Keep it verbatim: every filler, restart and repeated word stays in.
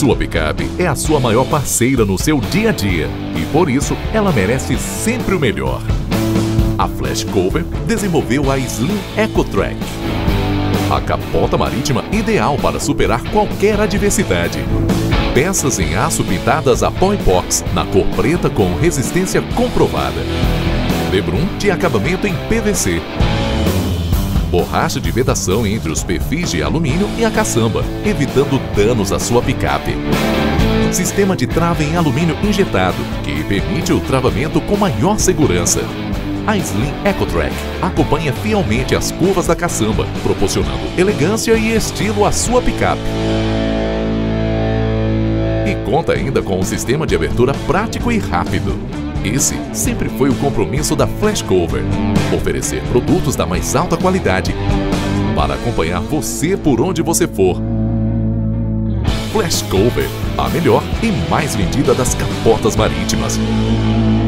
sua picape é a sua maior parceira no seu dia a dia e, por isso, ela merece sempre o melhor. A Flashcover desenvolveu a Slim EcoTrack, a capota marítima ideal para superar qualquer adversidade. Peças em aço pintadas a pó epóxi na cor preta com resistência comprovada. Lebrum de acabamento em P V C. Borracha de vedação entre os perfis de alumínio e a caçamba, evitando danos à sua picape. Sistema de trava em alumínio injetado, que permite o travamento com maior segurança. A Slim EcoTrack acompanha fielmente as curvas da caçamba, proporcionando elegância e estilo à sua picape. E conta ainda com um sistema de abertura prático e rápido. Esse sempre foi o compromisso da Flashcover: oferecer produtos da mais alta qualidade para acompanhar você por onde você for. Flashcover, a melhor e mais vendida das capotas marítimas.